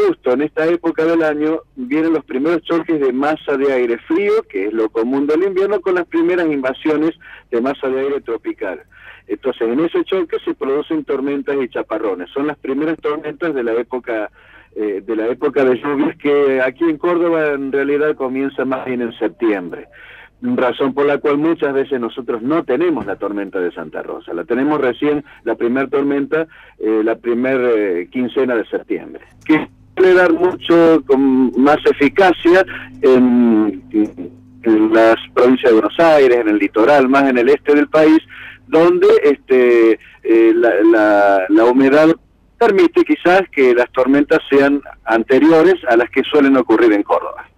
justo en esta época del año vienen los primeros choques de masa de aire frío, que es lo común del invierno, con las primeras invasiones de masa de aire tropical. Entonces, en ese choque se producen tormentas y chaparrones. Son las primeras tormentas de la época de lluvias, que aquí en Córdoba en realidad comienza más bien en septiembre. Razón por la cual muchas veces nosotros no tenemos la tormenta de Santa Rosa, la tenemos recién, la primer tormenta, la primer quincena de septiembre, que suele dar mucho con más eficacia en las provincias de Buenos Aires, en el litoral, más en el este del país, donde la humedad permite quizás que las tormentas sean anteriores a las que suelen ocurrir en Córdoba.